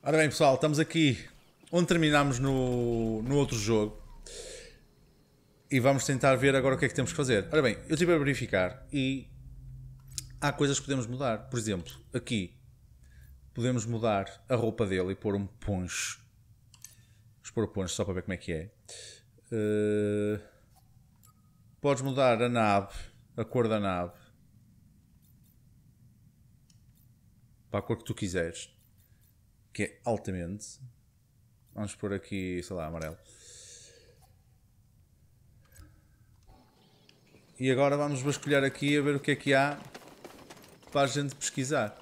Ora bem, pessoal, estamos aqui onde terminámos no outro jogo. E vamos tentar ver agora o que é que temos que fazer. Ora bem, eu estive a verificar e há coisas que podemos mudar. Por exemplo, aqui podemos mudar a roupa dele e pôr um poncho. Vamos pôr o poncho só para ver como é que é. Podes mudar a nave, a cor da nave, para a cor que tu quiseres, que é altamente. Vamos pôr aqui, sei lá, amarelo. E agora vamos vasculhar aqui a ver o que é que há para a gente pesquisar.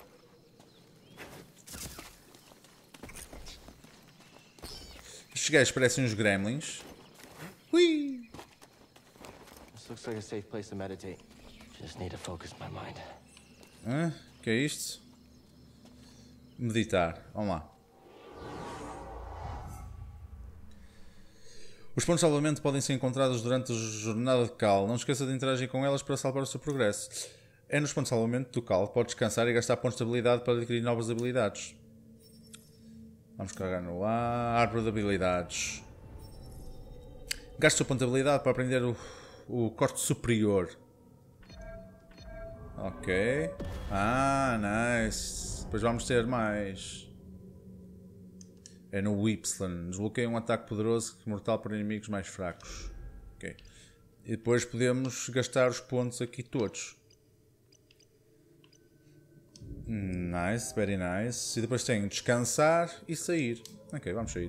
Estes gajos parecem uns gremlins. Ui! This looks like a safe place to meditate. Just need to focus my mind. O que é isto? Meditar. Vamos lá. Os pontos de salvamento podem ser encontrados durante a jornada de Cal. Não esqueça de interagir com elas para salvar o seu progresso. É nos pontos de salvamento do Cal que pode descansar e gastar pontos de habilidade para adquirir novas habilidades. Vamos carregar no A. Árvore de habilidades. Gaste o seu ponto de habilidade para aprender o corte superior. Ok. Ah, nice. Depois vamos ter mais. É no Y. Desbloqueia um ataque poderoso que mortal para inimigos mais fracos. Ok. E depois podemos gastar os pontos aqui todos. Nice, very nice. E depois tem descansar e sair. Ok, vamos sair.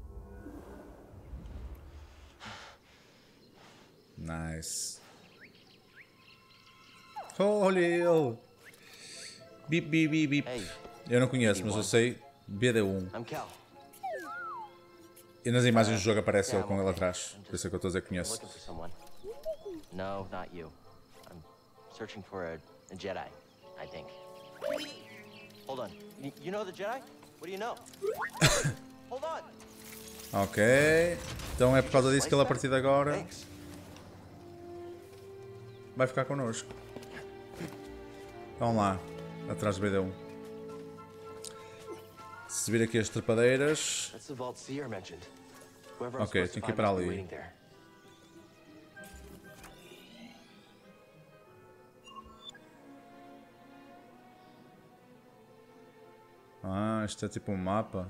Nice. Olha ele! Bip, bip, bip, bip. Eu não conheço, mas eu sei BD1. I'm Cal. E nas imagens do jogo aparece ele com ele atrás. Por isso é que eu estou a dizer que conheço. Looking for someone. No, not you. I'm searching for a Jedi, I think. Hold on. You know the Jedi? What do you know? Hold on. Ok. Então é por causa disso que ele a partir de agora Thanks. vai ficar connosco. Vamos lá. Atrás do BD1. Se vir aqui as trepadeiras. That's the vault Seer mentioned. Whoever Ok, I'm supposed to tenho que ir find para must be ali. waiting there. Ah, isto é tipo um mapa.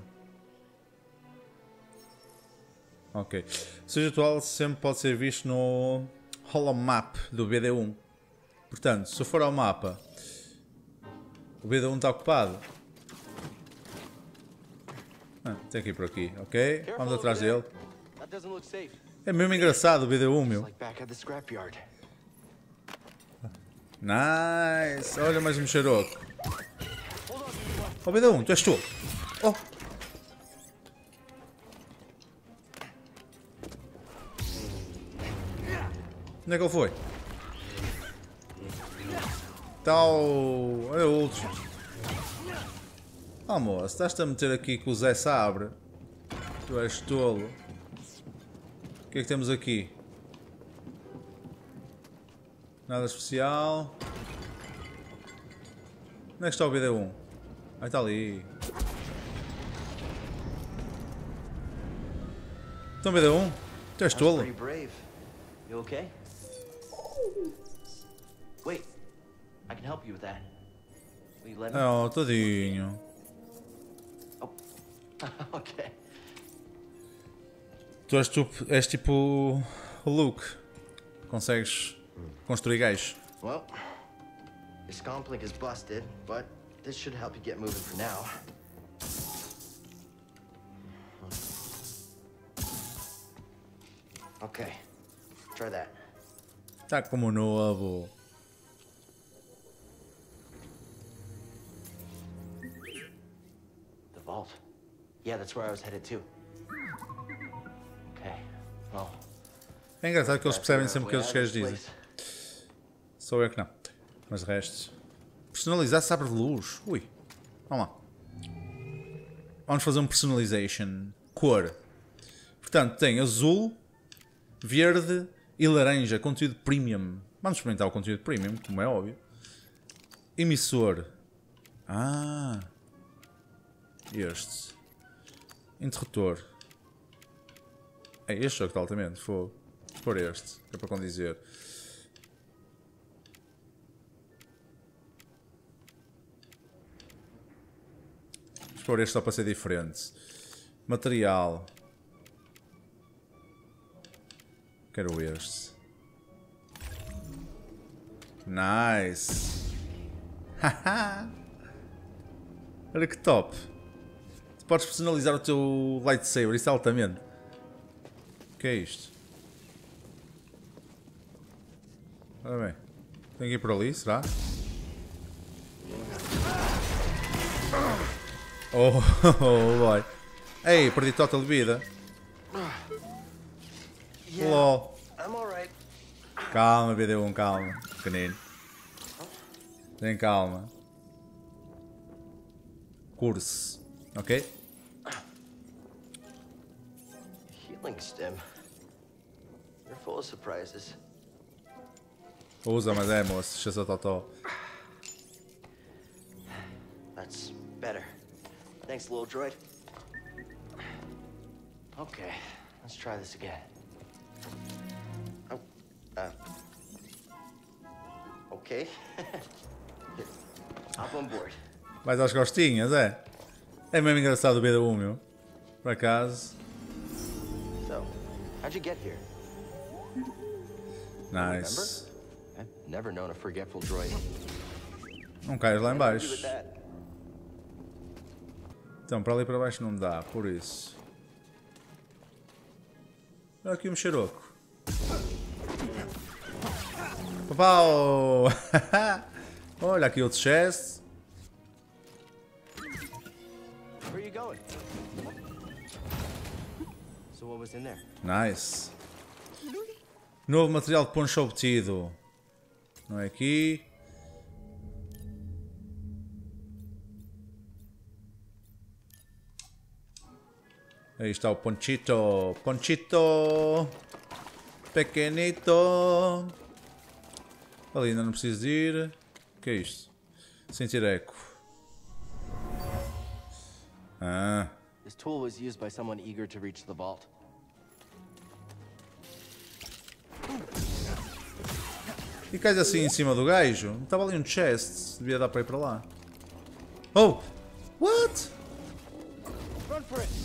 Ok. O seja atual sempre pode ser visto no Holomap do BD1. Portanto, se eu for ao mapa, o BD1 está ocupado. Tem que ir por aqui, ok? Vamos atrás dele. That doesn't look safe. É mesmo engraçado o BD1, meu. Like back at the scrapyard. Nice! Olha mais um xaroco. Oh, BD1, tu és tu! Oh! Onde é que ele foi? Tal. Olha o outro. Oh, moço, estás-te a meter aqui com o Zé Sabre? Tu és tolo. O que é que temos aqui? Nada especial. Onde é que está o BD1? Ah, está ali. Então, BD1? Tu és That's tolo? pretty brave. You okay? Wait, I can help you with that. Will you let me? Oh, tadinho. Oh, okay. Tu és tipo o Luke. Consegues construir gajos. Well, your scomp link is busted, but this should help you get moving for now. Okay, try that. Está como novo. The vault. Yeah, that's where I was headed to. Okay, well. É engraçado que eles percebem sempre o que way os out of gajos this dizem. place. Sou eu que não. Mas de resto. Personalizar sabre de luz. Ui. Vamos lá. Vamos fazer um personalization. Cor. Portanto, tem azul, verde e laranja. Conteúdo premium. Vamos experimentar o conteúdo premium, como é óbvio. Emissor. Ah. Este. Interruptor. É este jogo, altamente. Fogo. Por este. Que é para condizer. Vamos pôr este só para ser diferente. Material. Quero este. Nice. Haha. Olha que top. Tu podes personalizar o teu lightsaber. Isso é altamente. O que é isto? Ora bem. Tenho que ir por ali, será? Oh, oh boy. Ei, perdi total vida. LOL. Calma, BD1, calma. Pequenino. Tem calma. Curse. Ok? Healing stem. You're full of surprises. Usa, mas é, moço. Deixa só totó. That's better. Thanks, little droid. Okay, let's try this again. Oh, okay. Here, hop on board. Vais às costinhas, é? É mesmo engraçado o BD1, meu. Por acaso. So, how'd you get here? Nice. I've never known a forgetful droid. Não caias lá em Do baixo. with that. Então, para ali para baixo não dá, por isso. Olha aqui um xeroco. Papau! Olha aqui outro chest. Where are you going? So what was in there? Nice. Novo material de poncho obtido. Não é aqui. Aí está o Ponchito. Ponchito. Pequenito. Ali ainda não preciso ir. O que é isto? Sentir eco. Ah. This tool was used by someone eager to reach the vault. E cais assim em cima do gajo? Estava ali um chest. Devia dar para ir para lá. Oh! What? Run for it!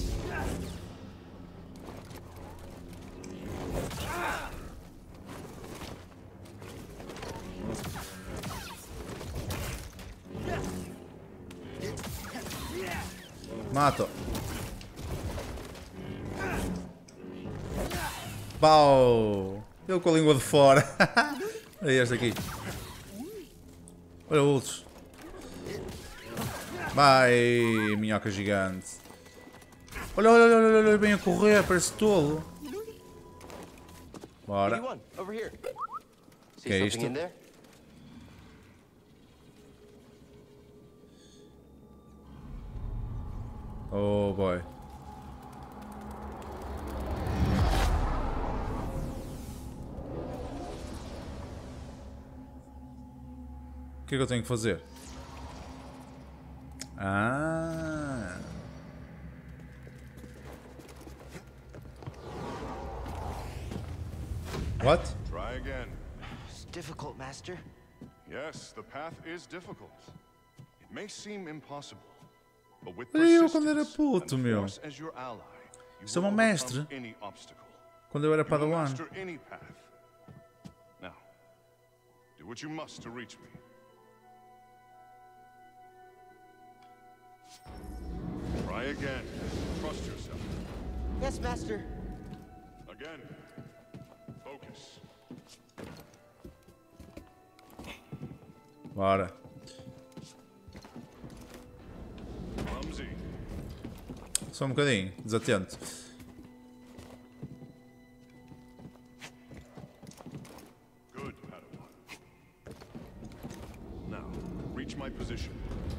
Mato. Pau! Ele com a língua de fora. Olha este aqui. Olha outros. Vai, minhoca gigante. Olha, olha, olha, olha, bem a correr, parece tolo. Bora. BD1, over here. See Que é something isto? in there? Oh boy. O que é que eu tenho que fazer? Ah. What? Try again. It's difficult, Master. Yes, the path is difficult. It may seem impossible, but with Olha eu quando era persistence puto, and meu. force as your ally, you Sou will um mestre. overcome any obstacle. Quando eu era You will padawan. master any path. Now, do what you must to reach me. Try again. Trust yourself. Yes, Master. Again. Focus. Bora. Clumsy. Só um bocadinho, desatento. Good, Padawan. Now, reach my position.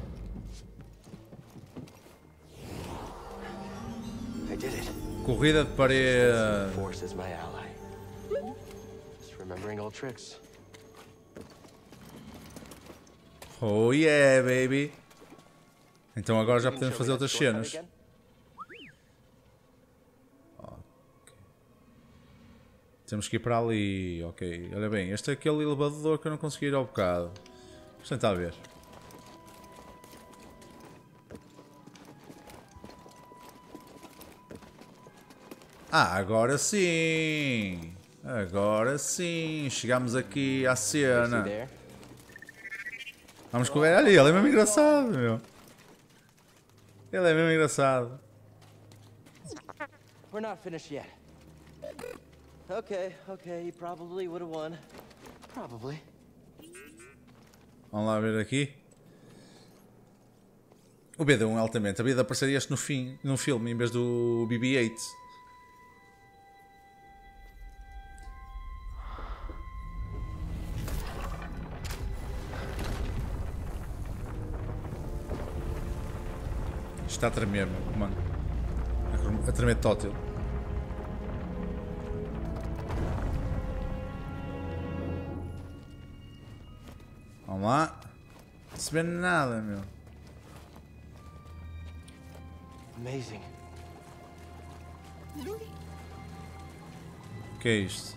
I did it. Corrida de parede. Force is my ally. Just remembering old tricks. Oh yeah, baby. Então agora já You can podemos show fazer me that outras shortcut cenas. again? Temos que ir para ali. Ok, olha bem, este é aquele elevador que eu não consegui ir ao bocado. Vamos tentar ver. Ah, agora sim! Agora sim! Chegamos aqui à cena. Vamos correr ali, ele é mesmo engraçado, meu. Ele é mesmo engraçado. We're not finished yet. Okay, you probably would have won. Probably. Vamos lá ver aqui. O BD1 altamente. A vida apareceria este no filme em vez do BB-8. Está a tremer, meu, mano. A tremer tótil. Vamos lá. Não se vê nada, meu. Amazing. O que é isto?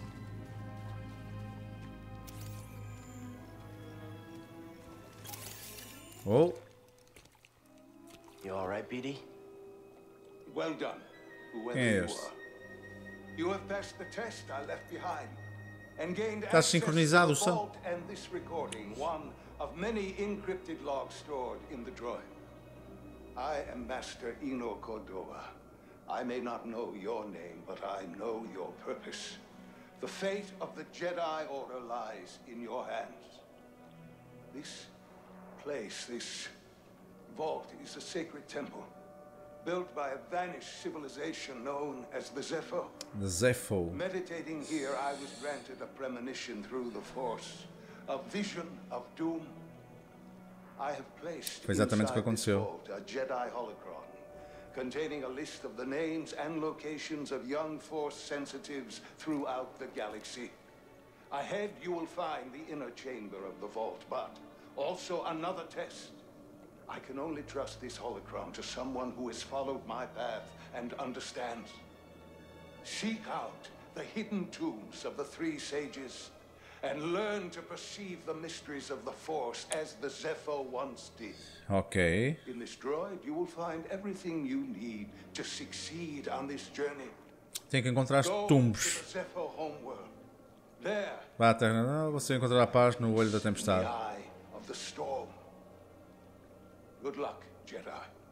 Oh. You all right, BD? Well done, whoever Yes. you were. You have passed the test I left behind and gained Está access to sincronizado o the som. vault and this recording, one of many encrypted logs stored in the droid. I am Master Eno Cordova. I may not know your name, but I know your purpose. The fate of the Jedi Order lies in your hands. This place, this vault, is a sacred temple, built by a vanished civilization known as the Zepho. The Zepho. Meditating here, I was granted a premonition through the Force, a vision of doom. I have placed Foi exatamente o que inside this aconteceu. vault a Jedi holocron, containing a list of the names and locations of young Force sensitives throughout the galaxy. Ahead, you will find the inner chamber of the vault, but also another test. I can only trust this holocron to someone who has followed my path and understands. Seek out the hidden tombs of the three sages and learn to perceive the mysteries of the Force as the Zepho once did. Ok. In this droid, you will find everything you need to succeed on this journey. Tem que encontrar os Go tumbos. to the Zepho homeworld. There, Vá, Terra, você encontrará a paz no olho da in the tempestade. eye of the storm. Good luck, Jedi.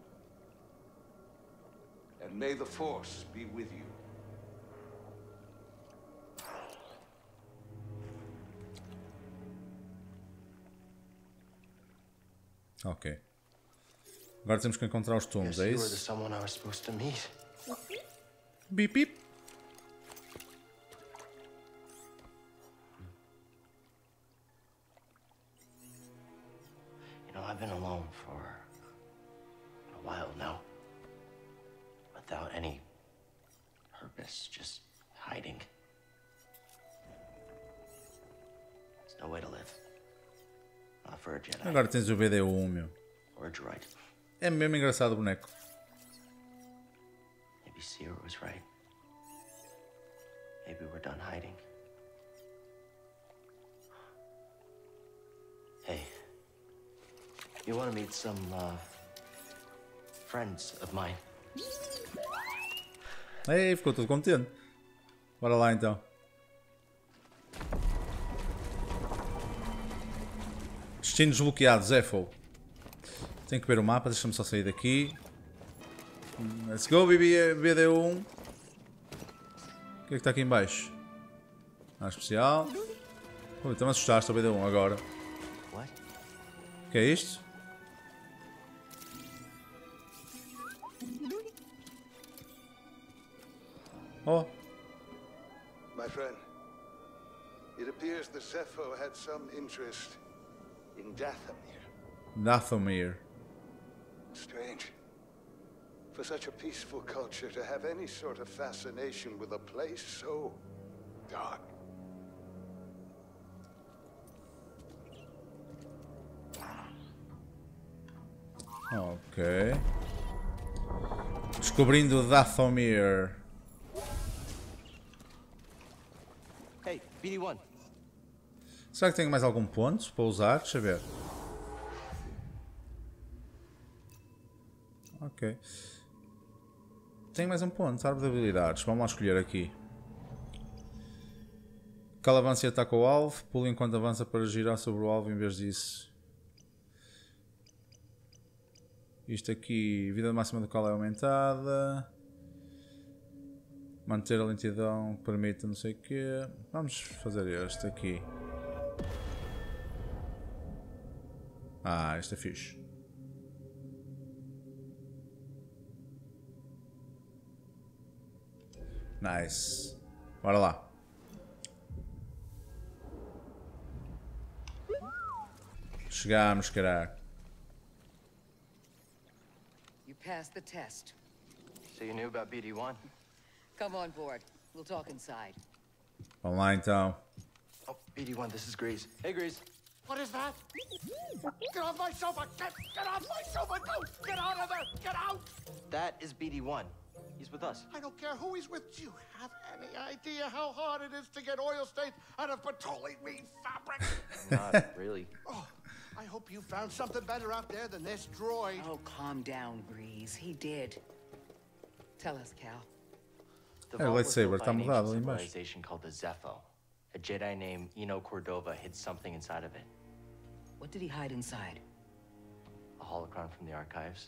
And may the Force be with you. Ok. Agora temos que encontrar os tumbos, Guess é you were the isso? someone I was supposed to meet. Bip, bip. You know, I've been alone for a while now. Without any purpose, just hiding. There's no way to live. Not for a Jedi Agora tens o BD1, meu. or a droid. É mesmo engraçado o boneco. Maybe Seer was right. Maybe we're done hiding. Hey, you want to meet some, friends of mine? Ei, ficou todo contente. Bora lá então. Destino desbloqueado, Zepho. Tenho que ver o mapa, deixa-me só sair daqui. Let's go, BD1. O que é que está aqui em baixo? Nada especial. Ui, então me assustaste o BD1 agora. What? O que é isto? Oh, My friend, it appears the Zepho had some interest in Dathomir. Dathomir. Strange. For such a peaceful culture to have any sort of fascination with a place so dark. Ok. Descobrindo Dathomir. BD1. Será que tenho mais algum ponto para usar? Deixa eu ver. Ok. Tenho mais um ponto. Árvore de habilidades. Vamos lá escolher aqui. Cal avança e ataca o alvo. Pula enquanto avança para girar sobre o alvo em vez disso. Isto aqui. Vida máxima do Cal é aumentada. Manter a lentidão permite não sei o quê. Vamos fazer este aqui. Ah, este é fixe. Nice. Bora lá. Chegamos, caraca. You passed the test. So you knew about BD1? Come on board. We'll talk inside. Vamos lá então. Oh, BD1, this is Grease. Hey, Grease. What is that? Get off my sofa! Get off my sofa! No! Get out of there! Get out! That is BD1. He's with us. I don't care who he's with. Do you have any idea how hard it is to get oil stains out of petroleum fabric? Not really. Oh, I hope you found something better out there than this droid. Oh, calm down, Grease. He did. Tell us, Cal. The Hey, vault let's was say built we're by an mudado ancient ali embaixo. civilization called the Zepho. A Jedi named Eno Cordova hid something inside of it. What did he hide inside? A holocron from the archives.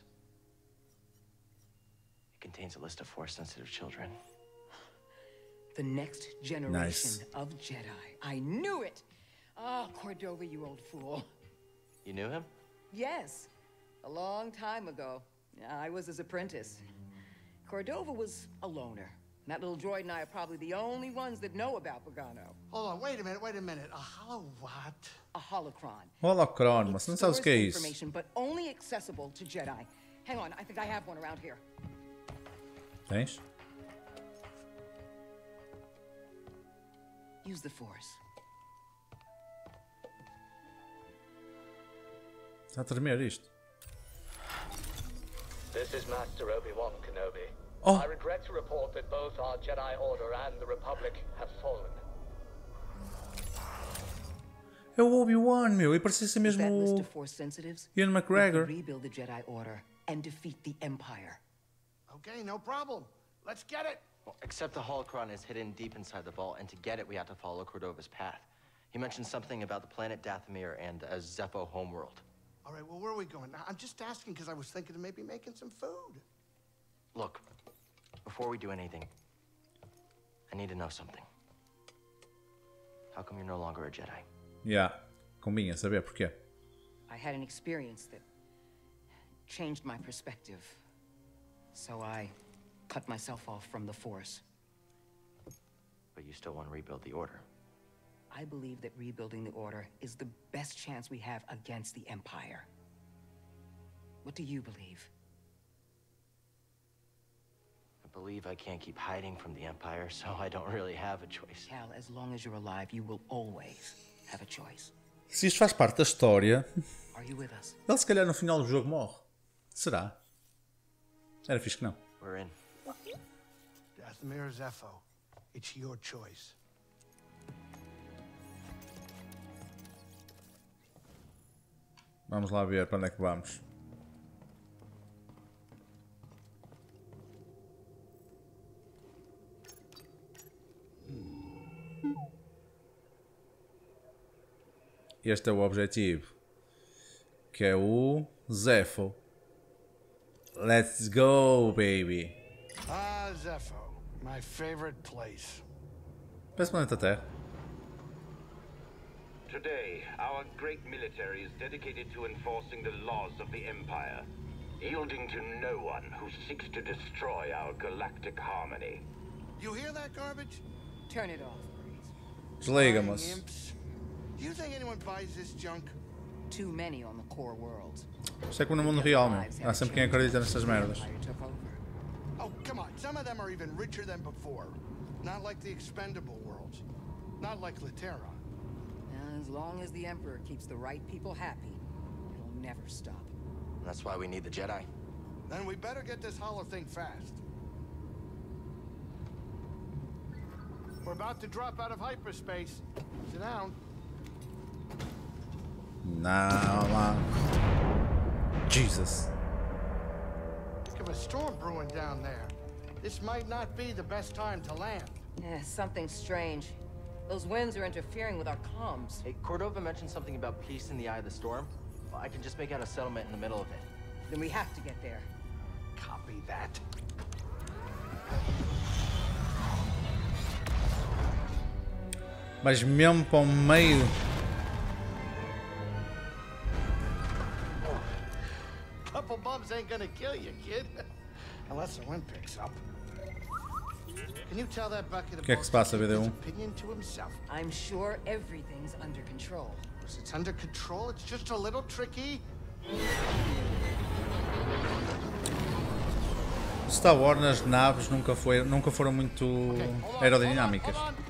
It contains a list of Force-sensitive children. The next generation Nice. of Jedi. I knew it! Ah, Cordova, you old fool. You knew him? Yes, a long time ago. I was his apprentice. Cordova was a loner. That little droid and I are probably the only ones that know about Pagano. Hold on, wait a minute. A hollow what? A holocron. Holocron, mas It não sabes o que é stores isso. information, but only accessible to Jedi. Hang on, I think I have one around here. Tens? Use the Force. Está a tremer isto. This is Master Obi-Wan Kenobi. Oh. I regret to report that both our Jedi Order and the Republic have fallen. É o Obi-Wan, meu. E parecia ser With mesmo that list o of Force sensitives, Ian we can McGregor. rebuild the Jedi Order and defeat the Empire. Okay, no problem. Let's get it. Well, except the holocron is hidden deep inside the vault, and to get it, we have to follow Cordova's path. He mentioned something about the planet Dathomir and a Zepho homeworld. All right, well, where are we going? I'm just asking because I was thinking of maybe making some food. Look, before we do anything, I need to know something. How come you're no longer a Jedi? Yeah. Combinha saber porquê. I had an experience that changed my perspective. So I cut myself off from the Force. But you still want to rebuild the Order. I believe that rebuilding the Order is the best chance we have against the Empire. What do you believe? I believe I can't keep hiding from the Empire, so I don't really have a choice. Cal, as long as you're alive, you will always have a choice. Se isto faz parte da história, Are you with us? ele se calhar no final do jogo morre. Será? Era fixe que não. We're in. Dathomir Zepho, it's your choice. Vamos lá ver para onde é que vamos. Este é o objetivo. Que é o Zepho. Let's go, baby. Ah, Zepho, my favorite place. Parece planeta Terra. Today, our great military is dedicated to enforcing the laws of the Empire, yielding to no one who seeks to destroy our galactic harmony. You hear that garbage? Turn it off, Breeze. Desliga, Lying moço. imps. Do you think anyone buys this junk? Too many on the core worlds. Isto é como no mundo real, meu. Há sempre quem acredita nestas merdas. Empire took over. Oh, come on. Some of them are even richer than before. Not like the expendable worlds. Not like Latera. As long as the Emperor keeps the right people happy, it'll never stop. That's why we need the Jedi. Then we better get this hollow thing fast. We're about to drop out of hyperspace. Sit down. Não, mano. Jesus. Think of a storm brewing down there. This might not be the best time to land. Yeah, something strange. Those winds are interfering with our comms. Hey, Cordova mentioned something about peace in the eye of the storm. Well, I can just make out a settlement in the middle of it. Then we have to get there. Copy that. Mas mesmo para o meio. Couple bumps ain't gonna kill you, kid. Unless the wind picks up. Can you tell that bucket of Que é que se passa, BD1? opinion to himself? I'm sure everything's under control. Because it's under control, it's just a little tricky. Star Wars nas naves nunca foram muito aerodinâmicas. Hold on.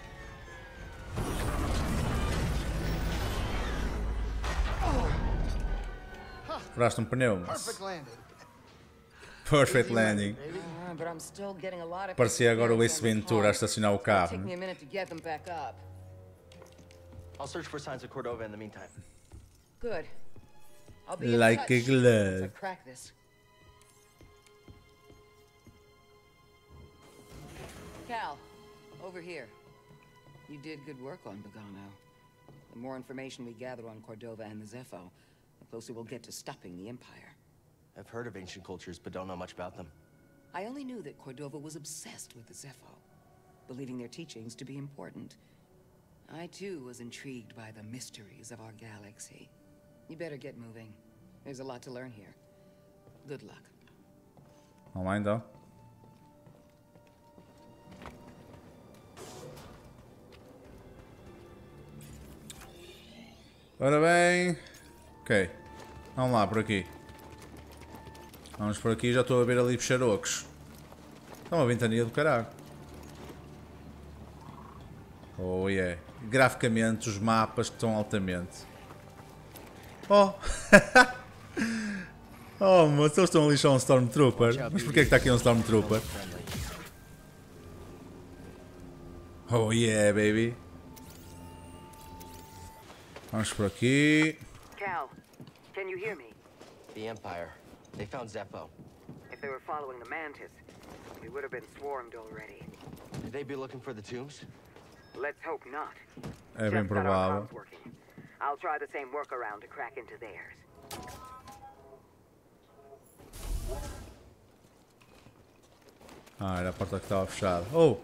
Furaste um pneu, mas... Perfect landing. Perfect landing. But I'm still getting a lot of Parecia agora o Ace interference on the Ventura a comms. estacionar o Take carro. me a minute to get them back up. I'll search for signs of Cordova in the meantime. Good. I'll be in Like touch a once I glove. crack this. Cal, over here. You did good work on Bogano. The more information we gather on Cordova and the Zepho, the closer we'll get to stopping the Empire. I've heard of ancient cultures, but don't know much about them. I only knew that Cordova was obsessed with the Zepho, believing their teachings to be important. I too was intrigued by the mysteries of our galaxy. You better get moving. There's a lot to learn here. Good luck. Vamos lá então. Ora bem. Ok. Vamos lá, por aqui. Vamos por aqui, já estou a ver ali bicharocos. Está uma ventania do caralho. Oh yeah. Graficamente os mapas estão altamente. Oh! Oh, mas eles estão a lixar um Stormtrooper. Mas porquê que está aqui um Stormtrooper? Oh yeah, baby. Vamos por aqui. Cal, can you hear me? The Empire. They found Zepho. If they were following the Mantis, we would have been swarmed already. Could they be looking for the tombs? Let's hope not. É bem provável. I'll try the same workaround to crack into theirs. Ah, era a porta que estava fechada. Oh!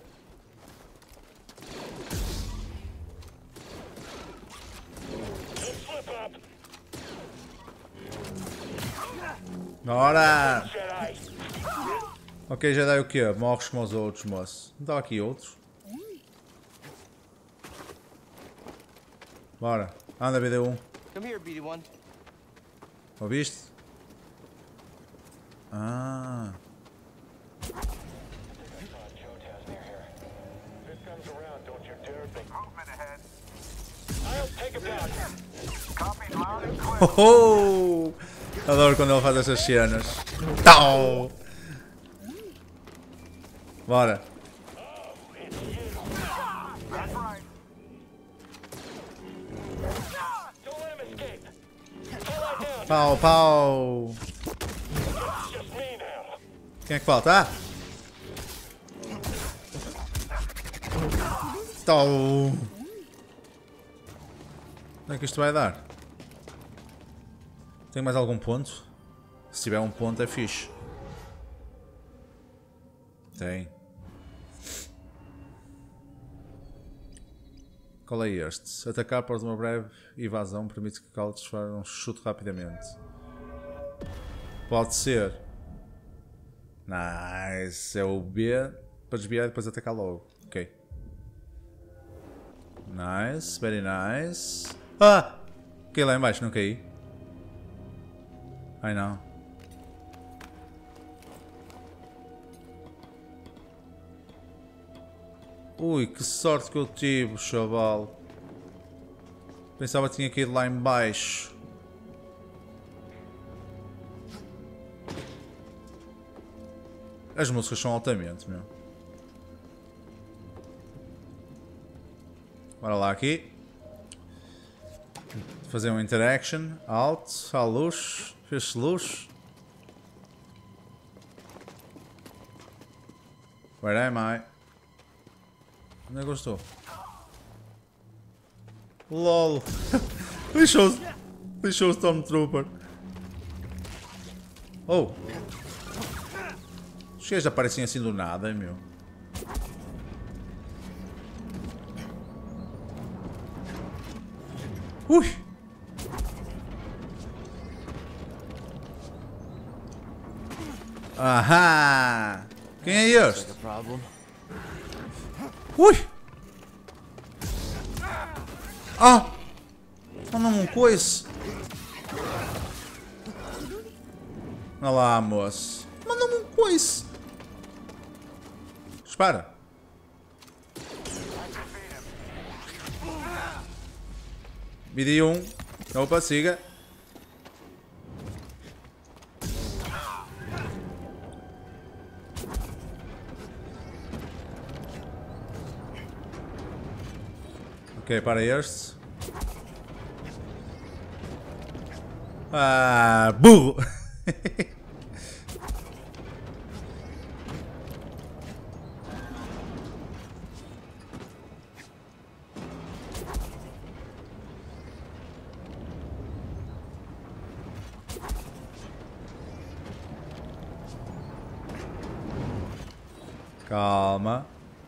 Ora! Ok, já dá o quê? Morres como os outros, moço. Não estava aqui outros? Bora. Anda, BD1. Come here, BD1. Ouviste? Ah. Oh, oh! Adoro quando ele faz essas cenas. Tau! Bora. Pau, pau! Quem é que falta? Ah! Tau! Onde é que isto vai dar? Tem mais algum ponto? Se tiver um ponto é fixe. Tem. Qual é este? Atacar após uma breve evasão permite que Cal disfare um chute rapidamente. Pode ser. Nice. É o B para desviar e depois atacar logo. Ok. Nice. Very nice. Ah! Caí lá em baixo, não caí. Ai não. Ui, que sorte que eu tive, chaval. Pensava que tinha caído lá em baixo. As músicas são altamente, meu. Bora lá aqui. Fazer um interaction. Alt. À luz. Fez-se luz. Where am I? Onde é que eu estou? LOL. Lixou-se. Lixou o Stormtrooper. Oh. Os gajos aparecem assim do nada, meu. Ui. Ahá. Quem é este? Ui. Ah. Manda-me um coice. Olha lá, moço. Manda-me um coice. Espera. Vídeo 1. Opa, siga. Ok, para este. Ah, burro! Calma.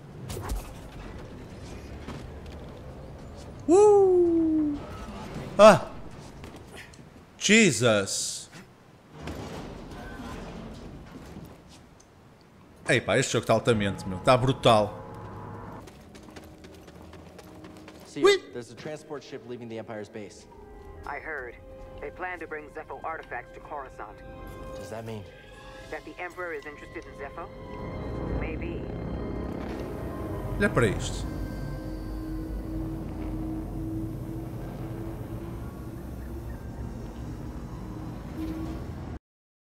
Ah! Jesus! Ei pá, este jogo está altamente, meu. Está brutal. See, there's a transport ship leaving the Empire's base. I heard. They plan to bring Zepho artifacts to Coruscant. Does that mean? That the Emperor is interested in Zepho? Maybe. Olha para isto.